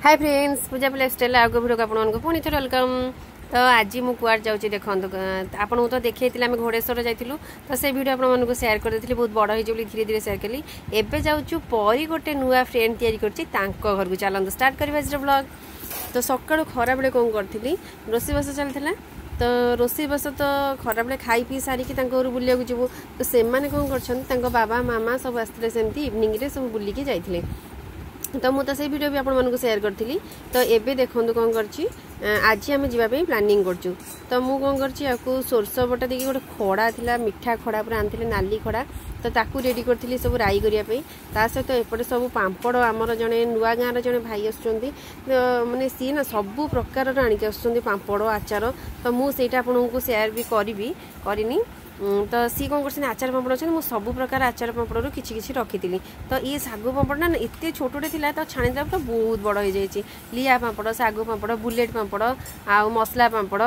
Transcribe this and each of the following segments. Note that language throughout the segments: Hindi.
हाय फ्रेंड्स पूजा लाइफस्टाइल आगे भिडियो को आपको पुणी थे वेलकम। तो आज मुझे कुआर जाऊँगी देखो आपको तो देखी आम घोड़ेश्वर जाइलु तो से भिडियो आपको सेयार करदेली बहुत बड़ हो धीरे धीरे सेयार कली। एबे जाऊँ परी गोटे नुआ फ्रेंड तैयारी घर को चलते स्टार्ट करवा ब्लॉग। तो सकाळु खरा बेले कौन करी रोषेई बस चलता तो रोषेई बस तो खरा बेले खाई पी सारिकी घर बुलिया जीवु तो से कौन कर बाबा मामा सब आसते सेमती इवनिंग रे सब बुलिकी जाइए तो मुझे से वीडियो भी आपको सेयार करी। तो एबे देखो कौन करची आज आम जावाई प्लानिंग करचु तो मुझे कौन करची सोरस बटा देखिए गोटे खड़ा थिला मिठा खड़ा पूरा आनी नाली खड़ा तो ताकू रेडी करी सब राई करने सहित एपटे सब पांपड़ आमर जड़े नुआ गाँव जड़े भाई आसुँच मानने सी ना सबू प्रकार आणिक आसुँच पांपड़ आचार तो मुझे आपको सेयार भी करी तो सी कौन कर आचार पापड़ अच्छे मुझे सब प्रकार आचार पापड़ किसी रखी तो ये सागु पापड़ ना एत छोटे तो छाणीदेला पूरा बहुत बड़ हो जाए लिया पापड़ सागु पापड़ बुलेट पापड़ आ मसला पापड़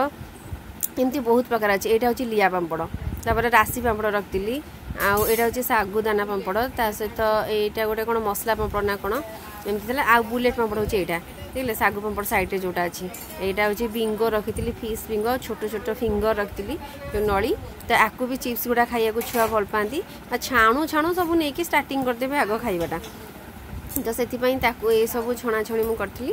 एमती बहुत प्रकार अच्छे। यहाँ हूँ लिया पापड़ तापर राशि पापड़ रखी आउ यहाँ हूँ सागुदाना पापड़ ता सहित यहाँ गोटे कौन मसला पापड़ ना कौन एमती आ बुलेट पापड़ हूँ यहाँ देखिए सागु पापड़ साइड जोटा अच्छी यहाँ हूँ बिंगो रखी फिश बिंगो छोट छोट फिंगर रखी जो नली तो आपको भी चिप्स गुड़ा खाइया छुआ भल पाती छाणु छाणु सब नहीं स्टार्टिंग करदेवे आग खाइबाटा तो से ये सब छणाछणी मुझे करी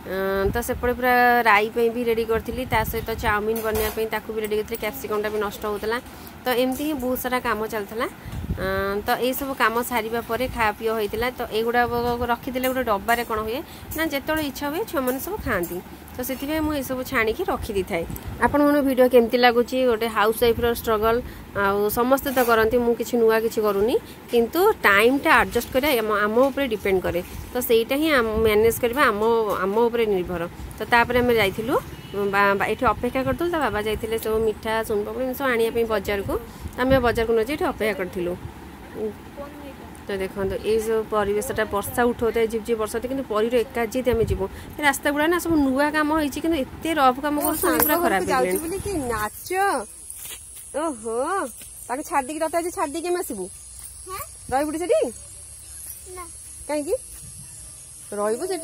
तो सेपटे पूरा राई भी रेडी करी सहित चाउमिन बनवाई भी रेडी करी कैप्सिकमटा भी नष्ट होता तो एमती ही बहुत सारा काम चलता तो ये सब कम सारा पर खा पी होता तो युवा रखीदे गोटे डब्बारे कौन हुए ना जिते इच्छा हुए छुआ मैंने सब खाती तो से मुझे सब छाणी रखी दी थाए। आपण मन वीडियो केमती लगुच गोटे हाउस वाइफ स्ट्रगल आ समस्ते तो करती मुझे किसी नुआ किसी करूनी किंतु टाइमटा एडजस्ट कर आम उपर डिपेंड करे तो सहीटा ही मैनेज करवा आम उपर निर्भर तो तापर आम जाइलु ये अपेक्षा करूँ तो बाबा जाते सब मिठा सुनपापड़ सब आने बजार को आम बजार को नजे अपेक्षा करूँ तो देखो ये सब परिवेशटा वर्षा उठाते झिपझिप वर्षा कि परीर एका जीत आम जीव रास्ता गुड़ा ना सब नुआ कम होती रफ कम कर खराब नाच ओहो ताके छाड़ दी रथ आज छाड़ दी आसबू रही से कहीं रही से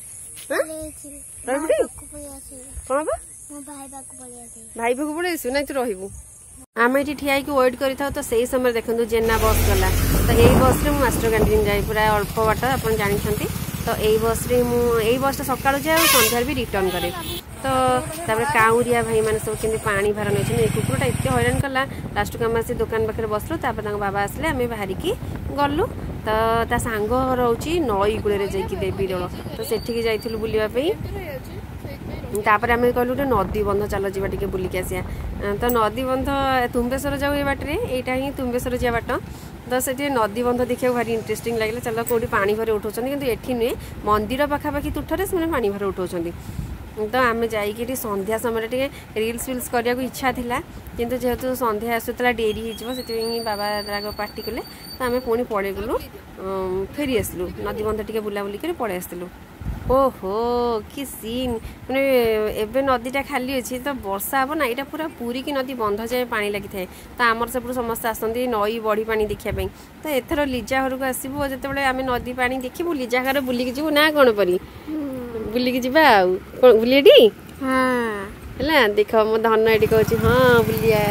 कौन भाई पाक पड़े आसू ना तू रही आम ये ठिया वेट कर तो से समय देखो जेना बस गला तो यही बस रे मास्टर कैंटीन जाए पूरा अल्प बाट आप जानते तो यही बस रे यही बसटा सकाल जाए सन्धार भी रिटर्न करे तो काउरिया भाई मैंने सब केमती पानी भार नहीं कुकुरटा एत हैरान कला लास्ट को आम आसी दुकान पाखे बसलु बाबा आसले आम बाहरिकी गलु तो सांग रोचे नई कूल देवी दल तो सेठी जाइलु बुलापी तापर आम कहलु गोटे नदी बंध चल जा टे बुलिक आसिया तो नदी बंध तुम्बेश्वर जाऊ ये बाटे यहाँ ही तुम्बेश्वर जा बाट तो से नदी बंध देखा भारी इंटरेस्टिंग लगे चलो कौटी पानी भर उठाऊँ कि ये नुहे मंदिर पखापाखि तुठरे से पानी भर उठाऊँ तो आम जाइए संध्या समय टे रिल्स फिल्स करने को इच्छा था किंतु जेहेतु संध्या आसूला डेरी हो बाबा पार्टी कले तो आम पुणी पड़े गलु फेरी आसलु नदी बंध टे बुलाबुली कर पड़े आसलु। ओहो कि सीन मैंने एबे नदीटा खाली अच्छी तो वर्षा हम ना यहाँ पूरा पूरी की नदी बंध जाए पानी लगी थाए तो आमर सब समस्त आसती नई बढ़ी पानी देखापी तो एथर लिजा घर को आसबू जो आम नदी पानी देखू लिजा घर बुलिकी जीवु ना कौन परी बुलिकी जीवा कौन बुलिएटी हाँ देख मो धन ये कहूँ हाँ बुलिया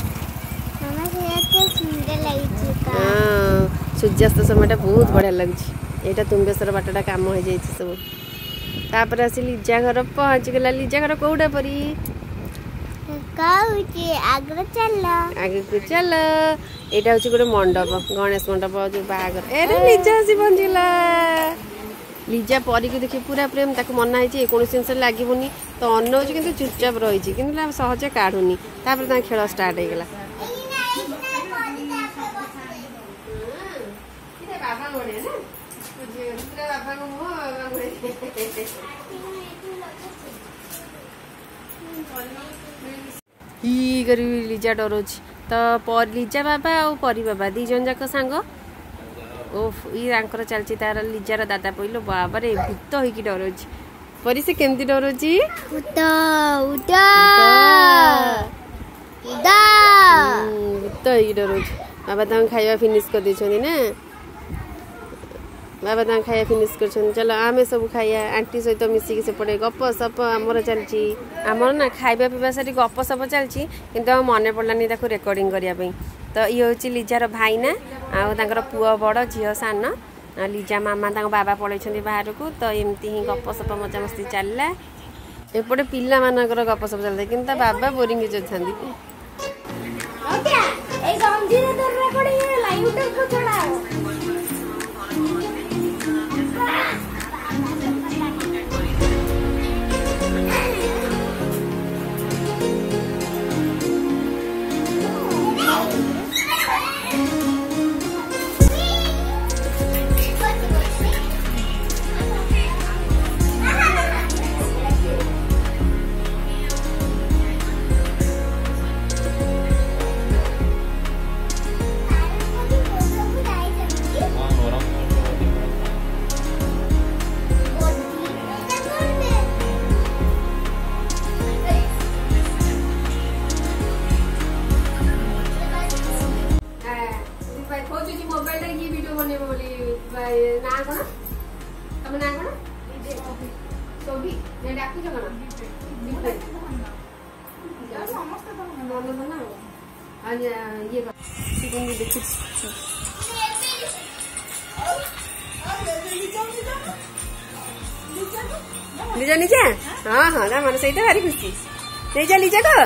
हाँ सूर्यास्त समय बहुत बढ़िया लगुच यहाँ तुम्बेश्वर बाटटा कम हो जाए सब तापर आसी लिजा घर पहुँच गला लिजा घर कौटा परी आगे चल यहाँ हूँ गोटे मंडप गणेश मंडप जो बाहर ए लिजा आसी पहुँचला लिजा परी को देखिए पूरा प्रेम ताक मना है कौन जिन लगे तो अनौज कि चुपचाप रही कि सहज काढ़ुनी तापर खेल स्टार्ट हो गला लिजा डरोच तो लिजा बाबा और परी बाबा दी जन जाक सांग ओफ ये चलती तार लिजार दादा पहलो बाबा रे भूत होगी डरोच परी से केमती डरोच भूत होगी डरोच बाबा तक खाଇବା फिनिश कर देछोनी ना बाबा ता खाया फिनिश कर चलो आमे सब खाया आंटी सहित मिसिकी सेपटे गप सप आमर चलची आमर ना खाइबा पीवा सारी गप सप चलची किंतु मने पड़लानी ताको रेकर्डिंग करिया पई तो ये होची लिजार भाईना आ तांकर पुआ बड़ झियो सान लिजा मामा तांको बाबा पळैछन्ती बाहर को तो एमती ही गप सप मजा मस्ती चलला एपटे पिल्ला मानकर गप सप चलते किंतु बाबा बोरिंग हो जाथांती ओके ए गंजी रे तो रेकर्डिंग लाइव यूट्यूब को चढ़ा लीजा लीजा हाँ हाँ ना मन सही भारी खुशी लीजा लीजा को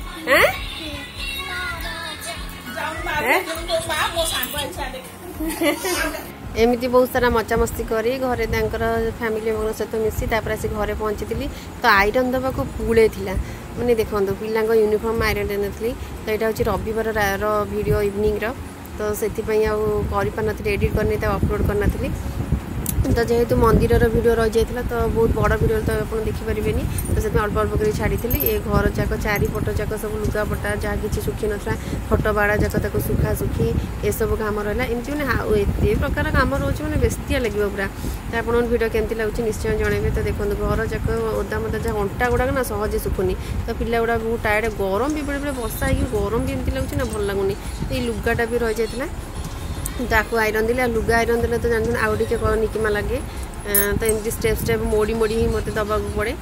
एमती बहुत सारा मजा मस्ती करी घरे फैमिली सहित मिसी आसी घरे पहुँची तो आयरन दबा को पुले मैंने देखो पिला यूनिफॉर्म आयरन देनी तो यहाँ हूँ रविवार वीडियो इवनिंग तो से पारि एडिट करनी अपलोड करना तो जेहेतु मंदिर वीडियो रही जाता तो बहुत बड़ वीडियो तो आप देखिपारे तो से अल्प अल्प कर छाड़ी ये घर जाक चारिपट जाक सब लुगापटा जहाँ कि सुखी नाला फटो बाड़ा जाक सुखा सुखी ये सब कम रहा एमती मैंने ये प्रकार कम रोचे मैंने बेस्तिया लगे पूरा तो आप वीडियो केमती लगुच निश्चय जनइबे तो देखो घर जाक ओदा मदा जहाँ अंटा गुड़ाक ना सहजे सुखुनी तो पिला गुड़ा बहुत टायर्ड गरम भी बेले बेले वर्षा हो गरम भी एमती लगुच ना भल लगुनि तो ये लुगाटा भी रही जाता ताकू आयरन दिले लुगा आयरन दिले तो जानते आउ टे निकिमा लगे तो एमती स्टेप स्टेप मोड़ी मोड़ी ही मत दबा पड़े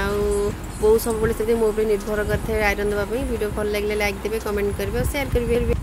बहुत सब मो निर्भर करते आयरन देवाई वीडियो भल लगे लाइक देवे कमेंट करेंगे शेयर करेंगे।